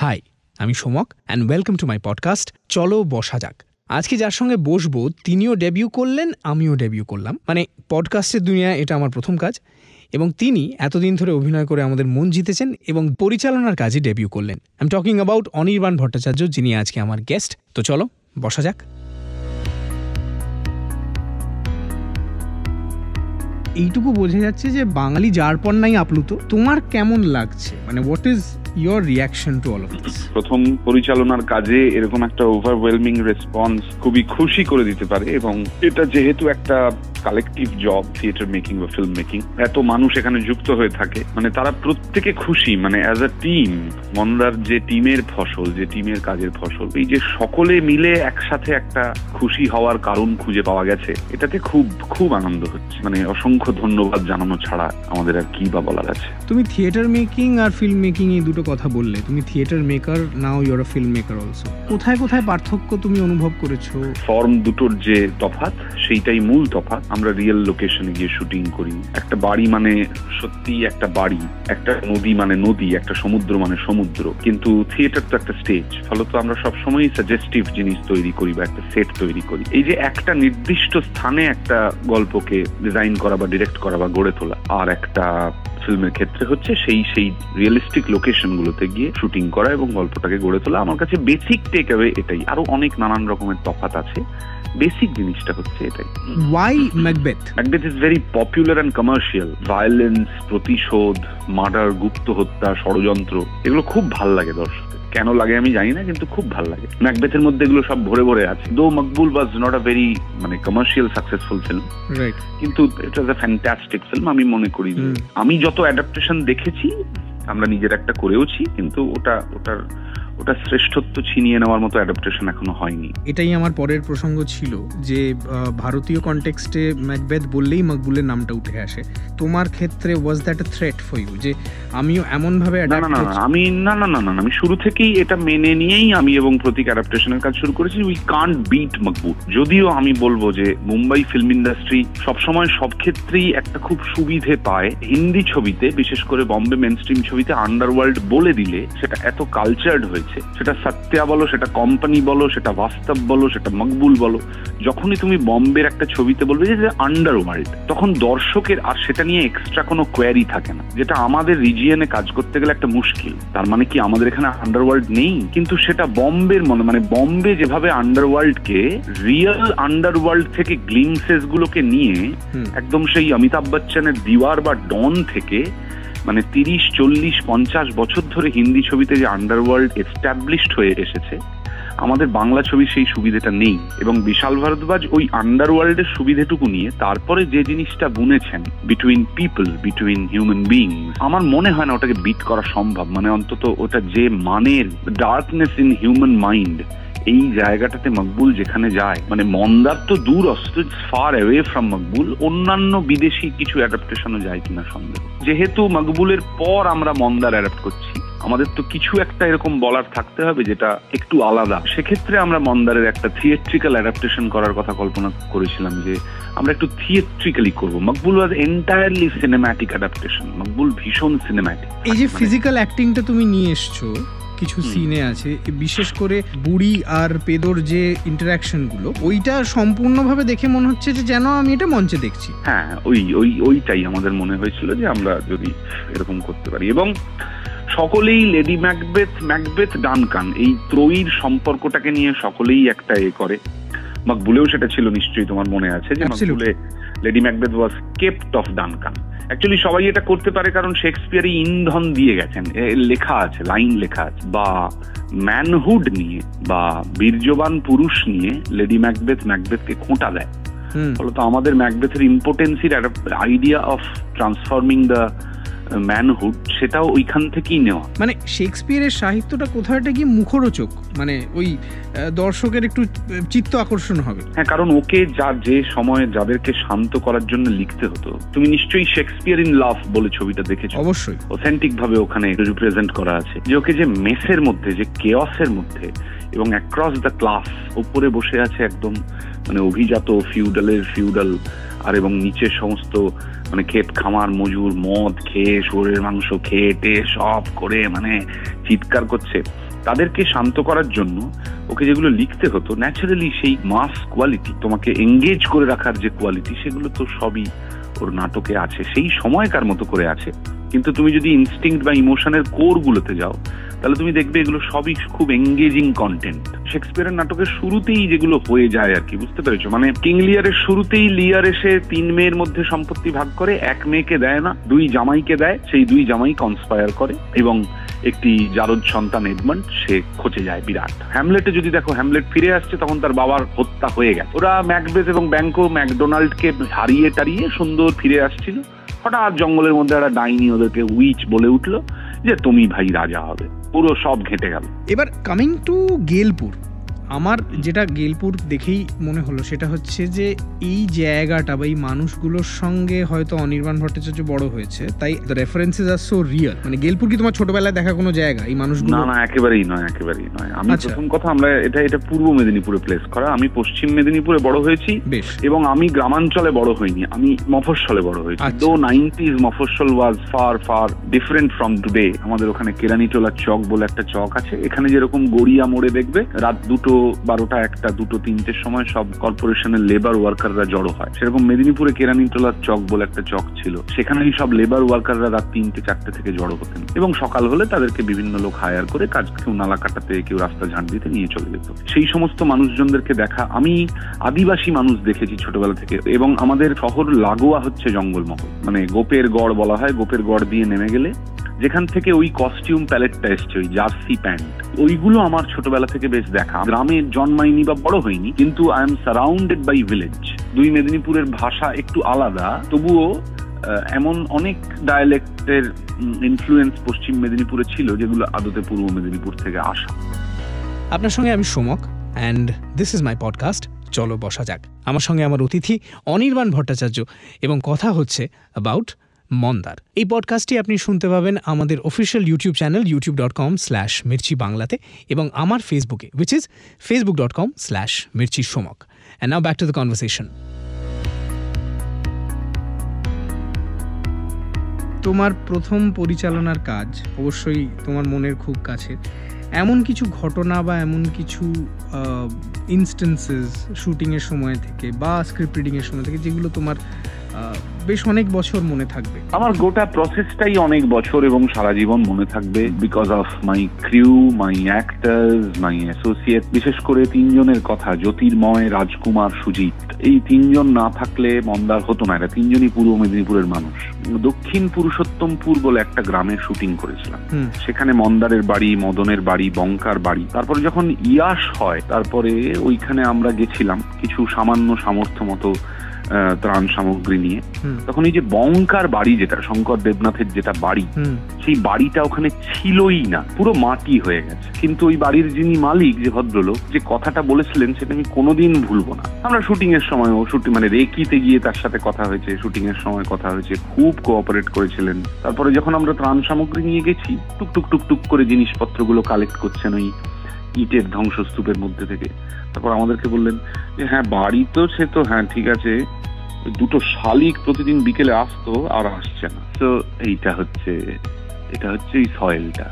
High, আমি Somak and welcome to my podcast চলো বসা যাক। আজকে যার সঙ্গে বসবো তিনিও ডেবিউ করলেন, আমিও ডেবিউ করলাম। মানে পডকাস্টের দুনিয়ায় এটা আমার প্রথম কাজ এবং তিনি এতদিন ধরে অভিনয় করে আমাদের মন জিতেছেন এবং পরিচালনার কাজে ডেবিউ করলেন। I am talking about Anirban Bhattacharya, যিনি আজকে আমার গেস্ট। তো চলো বসা যাক। এইটুকু বোঝা যাচ্ছে যে বাঙালি যার পর নাই আপ্লুত। তোমার কেমন লাগছে, মানে what is your reaction to all of this? প্রথম পরিচালনার কাজে এরকম একটা ওভারওয়েলমিং রেসপন্স খুবই খুশি করে দিতে পারে এবং এটা যেহেতু একটা কালেকটিভ জব, থিয়েটার মেকিং বা ফিল্ম মেকিং, এত মানুষ এখানে যুক্ত হয়ে থাকে, মানে তারা প্রত্যেকে খুশি, মানে অ্যাজ আ টিম, মন্দার যে টিমের ফসল, যে টিমের কাজের ফসল, এই যে সকলে মিলে একসাথে একটা খুশি হওয়ার কারণ খুঁজে পাওয়া গেছে, এটাতে খুব খুব আনন্দ হচ্ছে। মানে অসংখ্য ধন্যবাদ জানানো ছাড়া আমাদের আর কি বা বলার আছে। তুমি থিয়েটার মেকিং আর ফিল্ম মেকিং এই দুটো কথা বললে, তুমি theatre maker, now you are a film maker also. কোথায় কোথায় পার্থক্য তুমি অনুভব করেছো? ফর্ম দুটোর যে তফাৎ, সেইটাই মূল তফাৎ। আমরা রিয়েল লোকেশনে গিয়ে শুটিং করি। একটা বাড়ি মানে সত্যি একটা বাড়ি, একটা নদী মানে নদী, একটা সমুদ্র মানে সমুদ্র, কিন্তু থিয়েটার তো একটা স্টেজ। ফলত আমরা সবসময় সাজেস্টিভ জিনিস তৈরি করি বা একটা সেট তৈরি করি। এই যে একটা নির্দিষ্ট স্থানে একটা গল্পকে ডিজাইন করা বা ডিরেক্ট করা বা গড়ে তোলা, আর একটা ফিল্মের ক্ষেত্রে হচ্ছে সেই রিয়েলিস্টিক লোকেশন গুলোতে গিয়ে শুটিং করা এবং গল্পটাকে গড়ে তোলা। আমার কাছে বেসিক টেক অ্যাওয়ে এটাই। আরো অনেক নানান রকমের তফাৎ আছে, বেসিক জিনিসটা হচ্ছে এটাই। Why Macbeth? Macbeth is very popular and commercial. Violence, প্রতিশোধ, মার্ডার, গুপ্ত হত্যা, ষড়যন্ত্র, এগুলো খুব ভাল লাগে দর্শক। কেন লাগে আমি জানি না, কিন্তু খুব ভালো লাগে। ম্যাকবেথের মধ্যে এগুলো সব ভরে ভরে আছে। Though Maqbool was not a very commercial successful film, right, কিন্তু it was a fantastic film. আমি মনে করি আমি যত অ্যাডাপ্টেশন দেখেছি, আমরা নিজের একটা করেওছি, কিন্তু ওটার শ্রেষ্ঠত্ব ছিনিয়ে নেওয়ার মতো অ্যাডাপ্টেশন এখনো হয়নি। এটাই আমার পরের প্রসঙ্গ ছিল যে ভারতীয় কনটেক্সটে ম্যাকবেথ বললেই মকবুলের নামটা উঠে আসে। তোমার ক্ষেত্রে was that a threat for you যে আমিও এমন ভাবে আমি শুরু থেকেই এটা মেনে নিয়েই আমি এবং প্রতীক অ্যাডাপ্টেশনের কাজ শুরু করেছি। We can't beat Maqbool. যদিও আমি বলবো যে মুম্বাই ফিল্ম ইন্ডাস্ট্রি সবসময় সব ক্ষেত্রেই একটা খুব সুবিধে পায়। হিন্দি ছবিতে, বিশেষ করে বম্বে মেইনস্ট্রিম ছবিতে আন্ডারওয়ার্ল্ড বলে দিলে সেটা এত কালচার্ড হয়েছে, সেটা সত্যা বলো, সেটা কোম্পানি বলো, সেটা বাস্তব বলো, সেটা মকবুল বলো, যখনই তুমি বম্বের একটা ছবিতে বলবে যে আন্ডারওয়ার্ল্ড, তখন দর্শকের আর সেটা নিয়ে এক্সট্রা কোনো কোয়ারি থাকে না, যেটা আমাদের রিজিয়নে কাজ করতে গেলে একটা মুশকিল। তার মানে কি আমাদের এখানে আন্ডারওয়ার্ল্ড নেই? কিন্তু সেটা বম্বের মানে বম্বে যেভাবে আন্ডারওয়ার্ল্ডকে, রিয়েল আন্ডারওয়ার্ল্ড থেকে গ্লিমসেস গুলোকে নিয়ে একদম সেই অমিতাভ বচ্চনের দিওয়ার বা ডন থেকে মানে 30, 40, 50 বছর ধরে হিন্দি ছবিতে যে আন্ডারওয়ার্ল্ড এস্টাবলিশড হয়ে এসেছে, আমাদের বাংলা ছবির সেই সুবিধাটা নেই। এবং বিশাল ভারদ্বাজ ওই আন্ডারওয়ার্ল্ডের সুবিধাটুকু নিয়ে তারপরে যে জিনিসটা বুনেছেন between people, between human beings, আমার মনে হয় না ওটাকে বিট করা সম্ভব। মানে অন্তত ওটা যে মানের ডার্কনেস ইন হিউম্যান মাইন্ড, এই জায়গাটাতে মকবুল যেখানে যায়, মানে মন্দার তো দূর অস্ত, it's far away from Maqbool. অন্যান্য বিদেশি কিছু অ্যাডাপ্টেশনও যায় কিনা সন্দেহ। যেহেতু মকবুলের পর আমরা মন্দার অ্যাডাপ্ট করছি, আমাদের তো কিছু একটা এরকম বলার থাকতে হবে যেটা একটু আলাদা। সেক্ষেত্রে আমরা মন্দারের একটা থিয়েট্রিক্যাল অ্যাডাপ্টেশন করার কথা কল্পনা করেছিলাম, যে আমরা একটু থিয়েট্রিক্যালি করবো। Maqbool was entirely cinematic adaptation. Maqbool ভীষণ সিনেম্যাটিক। এই যে ফিজিক্যাল অ্যাক্টিংটা তুমি নিয়ে এসছো কিছু সিনে আছে, বিশেষ করে বুড়ি আর পেদোর যে ইন্টারাকশন গুলো, ওইটা সম্পূর্ণভাবে দেখে মনে হচ্ছে যে যেন আমি এটা মঞ্চে দেখছি। হ্যাঁ, ওইটাই আমাদের মনে হয়েছিল যে আমরা যদি এরকম করতে পারি। এবং সকলেই লেডি ম্যাকবেথ ডানকান, এই ত্রয়ীর সম্পর্কটাকে নিয়ে সকলেই একটা করে। মকবুলেও সেটা ছিল, নিশ্চয়ই তোমার মনে আছে যে মকবুলে lady Macbeth was kept off Duncan. Actually সবাই এটা করতে পারে কারণ শেক্সপিয়ারই ইন্ধন দিয়ে গেছেন, লেখা আছে, লাইন লেখা আছে। বা ম্যানহুড নিয়ে বা বীর্যবান পুরুষ নিয়ে লেডি ম্যাকবেথকে খোঁটা দেয়। ফলত আমাদের ম্যাকবেথের ইম্পোর্টেন্সির idea of transforming the manhood, সেটাও ওইখান থেকেই নেওয়া। মানে শেক্সপিয়ারের সাহিত্যটা কোথাও একটা গিয়ে মুখরোচক, মানে ওই দর্শকের একটু চিত্ত আকর্ষণ হবে। হ্যাঁ, কারণ ওকে যে সময়ে যাদেরকে শান্ত করার জন্য লিখতে হতো, তুমি নিশ্চয়ই শেক্সপিয়ার ইন লাভ বলে ছবিটা দেখেছো। অবশ্যই অথেন্টিক ভাবে ওখানে রিপ্রেজেন্ট করা আছে যে ওকে যে মেসের মধ্যে, যে কেয়সের মধ্যে এবং অ্যাক্রস দ্য ক্লাস, উপরে বসে আছে একদম মানে অভিজাত ফিউডাল, আর এবং নিচে সমস্ত মানে ক্ষেত খামার মজুর মদ খেয়ে শুয়োরের মাংস খেয়ে সব করে মানে চিৎকার করছে। তাদেরকে শান্ত করার জন্য ওকে যেগুলো লিখতে হতো ন্যাচারালি সেই মাস কোয়ালিটি, তোমাকে এঙ্গেজ করে রাখার যে কোয়ালিটি, সেগুলো তো সবই ওর নাটকে আছে, সেই সময়কার মতো করে আছে। কিন্তু তুমি যদি ইনস্টিংক্ট বা ইমোশনের কোর গুলোতে যাও তাহলে তুমি দেখবে এগুলো সবই খুব এঙ্গেজিং কন্টেন্ট। শেক্সপিয়ারের নাটকের শুরুতেই যেগুলো হয়ে যায় আর কি, বুঝতে পেরেছো? মানে কিং লিয়ারের শুরুতেই লিয়ার এসে 3 মেয়ের মধ্যে সম্পত্তি ভাগ করে, 1 মেয়েকে দেয় না, 2 জামাইকে দেয়, সেই 2 জামাই কনস্পায়ার করে এবং একটি জারদ সন্তান এডমন্ড সে খচে যায় বিরাট। হ্যামলেটে যদি দেখো, হ্যামলেট ফিরে আসছে তখন তার বাবার হত্যা হয়ে গেছে। ওরা ম্যাকবেথ এবং ব্যাংকো ম্যাকডোনাল্ডকে হারিয়ে টারিয়ে সুন্দর ফিরে আসছিল, হঠাৎ জঙ্গলের মধ্যে একটা ডাইনি ওদেরকে উইচ বলে উঠলো যে তুমি ভাই রাজা হবে, পুরো সব ঘেঁটে গেল। এবার কামিং টু গেলপুর, আমার যেটা গেলপুর দেখেই মনে হলো সেটা হচ্ছে যে এই জায়গাটা বা এই মানুষগুলোর সঙ্গে হয়তো অনির্বাণ ভট্টাচার্য বড় হয়েছে, তাই the references are so real. মানে গেলপুর কি তোমার ছোটবেলায় দেখা কোনো জায়গা এই মানুষগুলো? না, একেবারেই নয়। আমি প্রথম কথা, আমরা এটা পূর্ব মেদিনীপুরে প্লেস করা, আমি পশ্চিম মেদিনীপুরে বড় হয়েছি এবং আমি গ্রামাঞ্চলে বড় হইনি, আমি মফস্বলে বড় হয়েছি। দো 90s মফস্বল was far different from today. আমাদের ওখানে কেরানিটোলা চক বলে একটা চক আছে, এখানে যেরকম গড়িয়া মোড়ে দেখবে রাত 2টো 12টা 1টা 2টো 3টের সময় সব কর্পোরেশনের লেবার ওয়ার্কাররা জড়ো হয়, সেরকম মেদিনীপুরে কেরানিটোলার চক বলে একটা চক ছিল, সেখানেই সব লেবার ওয়ার্কাররা রাত 3টে 4টে থেকে জড়ো হতেন এবং সকাল হলে তাদেরকে বিভিন্ন লোক হায়ার করে কাজ, কেউ নালা কাটাতে, কেউ রাস্তা ঝাড় দিতে নিয়ে চলে যেত। সেই সমস্ত মানুষজনদেরকে দেখা, আমি আদিবাসী মানুষ দেখেছি ছোটবেলা থেকে, এবং আমাদের শহর লাগোয়া হচ্ছে জঙ্গলমহল, মানে গোপের গড় বলা হয়। গোপের গড় দিয়ে নেমে গেলে যেখান থেকে ওই কস্টিউম প্যালেটটা এসছে, ওই জার্সি প্যান্ট, ওইগুলো আমার ছোটবেলা থেকে বেশ দেখা। গ্রামে জন্মাইনি বা বড় হইনি, কিন্তু I am surrounded by village. 2 মেদিনীপুরের ভাষা একটু আলাদা, তবুও এমন অনেক ডায়ালেক্টের ইনফ্লুয়েন্স পশ্চিম মেদিনীপুরে ছিল যেগুলো আদতে পূর্ব মেদিনীপুর থেকে আসা। আপনার সঙ্গে আমি Somak, and this is my podcast চলো বসা যাক। আমার সঙ্গে আমার অতিথি অনির্বাণ ভট্টাচার্য, এবং কথা হচ্ছে অ্যাবাউট মন্দার। এই পডকাস্টটি আপনি শুনতে পাবেন আমাদের অফিসিয়াল ইউটিউব চ্যানেল youtube.com/mirchi বাংলাতে, এবং আমার ফেসবুকে, which is facebook.com/mirchi somok. And now back to the conversation. তোমার প্রথম পরিচালনার কাজ অবশ্যই তোমার মনের খুব কাছে। এমন কিছু ঘটনা বা এমন কিছু ইনস্টেন্সেস শুটিংয়ের সময় থেকে বা স্ক্রিপ্ট রিডিংয়ের সময় থেকে যেগুলো তোমার বেশ অনেক বছর মনে থাকবে? আমার গোটা প্রসেসটাই অনেক বছর এবং সারা জীবন মনে থাকবে, because of my crew, my actors, my associate. বিশেষ করে 3 জনের কথা, জ্যোতির্ময়, রাজকুমার, সুজিত, এই 3 জন না থাকলে মন্দার হতো না। এরা 3 জনই পূর্ব মেদিনীপুরের মানুষ। দক্ষিণ পুরুষোত্তমপুর বলে একটা গ্রামে শুটিং করেছিলাম, সেখানে মন্দারের বাড়ি, মদনের বাড়ি, বঙ্কার বাড়ি। তারপরে যখন ইয়াস হয়, তারপরে ওইখানে আমরা গেছিলাম কিছু সামান্য সামর্থ্য মতো ত্রাণ সামগ্রী নিয়ে। তখন এই যে বঙ্কার বাড়ি, যেটা শঙ্কর দেবনাথের যেটা বাড়ি, সেই বাড়িটা ওখানে ছিলই না, পুরো মাটি হয়ে গেছে। কিন্তু ওই বাড়ির যিনি মালিক, যে ভদ্রলোক, যে কথাটা বলেছিলেন সেটা আমি কোনোদিন ভুলবো না। আমরা শুটিং এর সময়, মানে রেকিতে গিয়ে তার সাথে কথা হয়েছে, শুটিং এর সময় কথা হয়েছে, খুব কোঅপারেট করেছিলেন। তারপরে যখন আমরা ত্রাণ সামগ্রী নিয়ে গেছি, টুকটুক করে জিনিসপত্রগুলো কালেক্ট করছেন ওই ইটের ধ্বংসস্তূপের মধ্যে থেকে। তারপর আমাদেরকে বললেন যে হ্যাঁ বাড়ি তো সে তো হ্যাঁ ঠিক আছে, 2টো শালিক প্রতিদিন বিকেলে আসতো আর আসছে না। তো এটা হচ্ছে এই সয়েলটা,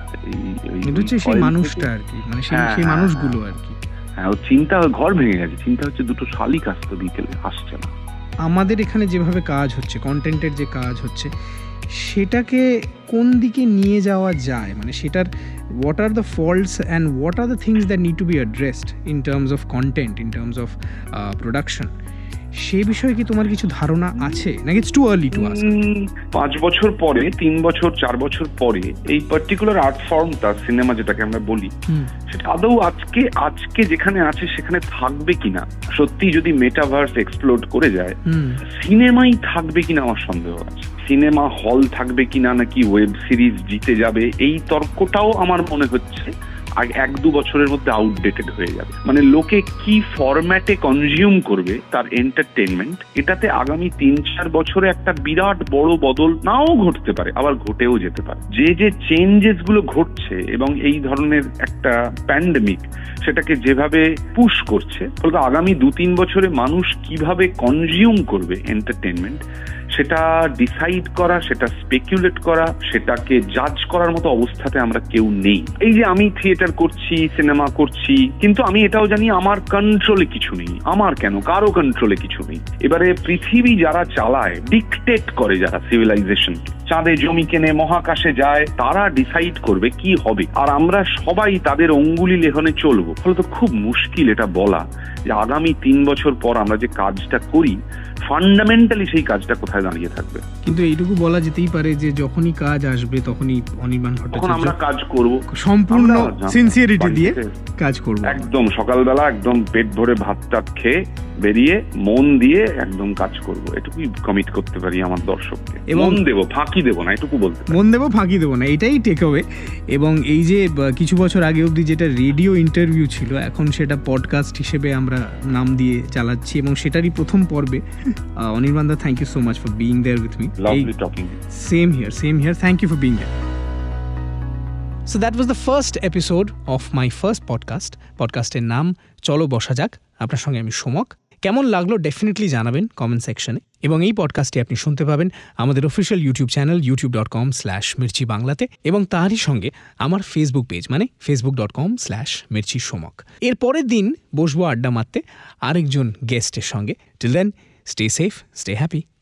সেই মানুষটা আর কি, মানে সেই মানুষগুলো আর কি। হ্যাঁ, ওর চিন্তা, ঘর ভেঙে গেছে, চিন্তা হচ্ছে 2টো শালিক আসতো বিকেলে, আসছে না। আমাদের এখানে যেভাবে কাজ হচ্ছে, কন্টেন্টের যে কাজ হচ্ছে, সেটাকে কোন দিকে নিয়ে যাওয়া যায়, মানে সেটার what are the faults and what are the things that need to be addressed in terms of content, in terms of production, সেই বিষয়ে কি তোমার কিছু ধারণা আছে নাকি it's too early to ask? 5 বছর পরে, 3 বছর 4 বছর পরে এই পার্টিকুলার আর্ট ফর্মটা, সিনেমা যেটাকে আমরা বলি, সেটা আদৌ আজকে যেখানে আছে সেখানে থাকবে কিনা। সত্যি যদি মেটাভার্স এক্সপ্লোড করে যায়, সিনেমাই থাকবে কিনা আমার সন্দেহ আছে। সিনেমা হল থাকবে কিনা নাকি ওয়েব সিরিজ জিতে যাবে, এই তর্কটাও আমার মনে হচ্ছে 1-2 বছরের মধ্যে আউটডেটেড হয়ে যাবে। মানে লোকে কি ফরম্যাটে কনজিউম করবে তার এন্টারটেনমেন্ট, এটাতে আগামী 3-4 বছরে একটা বিরাট বড় বদল নাও ঘটতে পারে, আবার ঘটেও যেতে পারে। যে চেঞ্জেস গুলো ঘটছে এবং এই ধরনের একটা প্যান্ডেমিক সেটাকে যেভাবে পুশ করছে, ফলে আগামী 2-3 বছরে মানুষ কিভাবে কনজিউম করবে এন্টারটেনমেন্ট সেটা ডিসাইড করা, সেটা স্পেকুলেট করা, সেটাকে জাজ করার মতো অবস্থাতে আমরা কেউ নেই। এই যে আমি থিয়েটার করছি, সিনেমা করছি, কিন্তু আমি এটাও জানি আমার কন্ট্রোলে কিছু নেই। আমার কেন, কারো কন্ট্রোলে কিছু নেই। এবারে পৃথিবী যারা চালায়, ডিকটেট করে যারা সিভিলাইজেশন, চাঁদে জমি কেনে মহাকাশে যায়, তারা ডিসাইড করবে কি হবে, আর আমরা সবাই তাদের অঙ্গুলি লেখনে চলবো। ফলে তো খুব মুশকিল এটা বলা যে আগামী 3 বছর পর আমরা যে কাজটা করি ফান্ডামেন্টালি সেই কাজটা কোথায় দাঁড়িয়ে থাকবে। কিন্তু এইটুকু বলা যেতেই পারে যে যখনই কাজ আসবে তখনই অনির্বাণ ভট্টাচার্য আমরা কাজ করব, সম্পূর্ণ সিনসিয়ারিটি দিয়ে কাজ করব, একদম সকালবেলা একদম পেট ভরে ভাত টাত খেয়ে বেরিয়ে মন দিয়ে একদম কাজ করব, এটুকুই কমিট করতে পারি আমার দর্শককে। মন দেবো, ফাঁকি দেবো না, এটুকু বলতে মন দেবো, ফাঁকি দেবো না, এটাই টেক অ্যাওয়ে। এবং এই যে কিছু বছর আগে অবধি যেটা রেডিও ইন্টারভিউ ছিল, এখন সেটা পডকাস্ট হিসেবে আমরা নাম দিয়ে চালাচ্ছি এবং সেটারই প্রথম পর্বে। অনির্বাণ দা, thank you so much for being there with me. Lovely talking. Same here, thank you for being there. So that was the first episode of my first podcast. পডকাস্টের নাম চলো বসা যাক। আপনার সঙ্গে আমি সোমক। কেমন লাগলো ডেফিনেটলি জানাবেন কমেন্ট সেকশনে। এবং এই পডকাস্টটি আপনি শুনতে পাবেন আমাদের অফিসিয়াল ইউটিউব চ্যানেল youtube.com/mirchi বাংলাতে, এবং তারই সঙ্গে আমার ফেসবুক পেজ মানে facebook.com/mirchi somok। এর পরের দিন বসবো আড্ডা মারতে আরেকজন গেস্টের সঙ্গে। Till then, stay safe, stay happy.